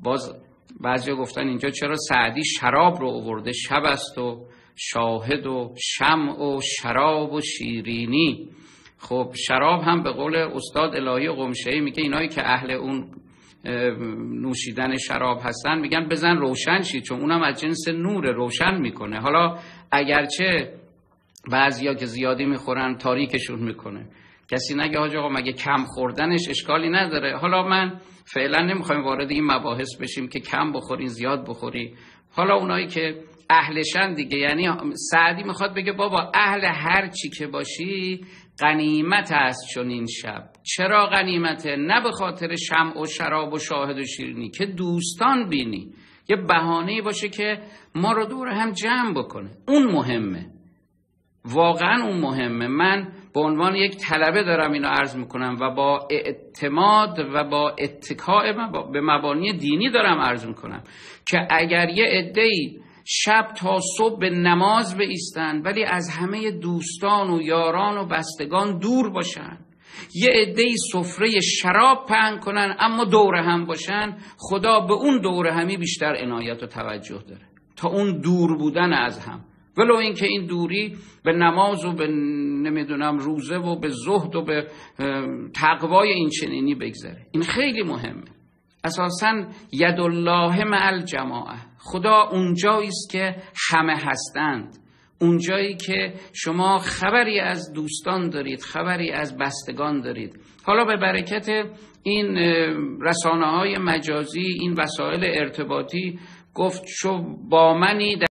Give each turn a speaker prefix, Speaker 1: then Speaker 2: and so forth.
Speaker 1: باز بعضیا گفتن اینجا چرا سعدی شراب رو آورده، شب است و شاهد و شمع و شراب و شیرینی. خب شراب هم به قول استاد الهی قمشه‌ای میگه اینایی که اهل اون نوشیدن شراب هستن میگن بزن روشن شید، چون اونم از جنس نور، روشن میکنه. حالا اگرچه بعضیا که زیادی میخورن تاریکشون میکنه، کسی نگه حاج آقا مگه کم خوردنش اشکالی نداره. حالا من فعلا نمیخوایم وارد این مباحث بشیم که کم بخورین زیاد بخوری. حالا اونایی که اهلشن دیگه، یعنی سعدی میخواد بگه بابا اهل هر چی که باشی غنیمت است چون این شب. چرا غنیمته؟ نه به خاطر شمع و شراب و شاهد و شیرینی، که دوستان بینی، یه بهانه‌ای باشه که ما رو دور هم جمع بکنه. اون مهمه، واقعا اون مهمه. من به عنوان یک طلبه دارم اینو عرض میکنم و با اعتماد و با اتکاء به مبانی دینی دارم عرض میکنم که اگر یه عده‌ای شب تا صبح به نماز بایستن ولی از همه دوستان و یاران و بستگان دور باشن، یه عده‌ای سفره شراب پهن کنن اما دور هم باشن، خدا به اون دور همی بیشتر عنایت و توجه داره تا اون دور بودن از هم. ولو این که این دوری به نماز و به نمیدونم روزه و به زهد و به تقوای این چنینی بگذره. این خیلی مهمه. اساساً ید الله مع الجماعه، خدا اونجایی است که همه هستند، اونجایی که شما خبری از دوستان دارید، خبری از بستگان دارید. حالا به برکت این رسانه‌های مجازی، این وسایل ارتباطی، گفت شو با منی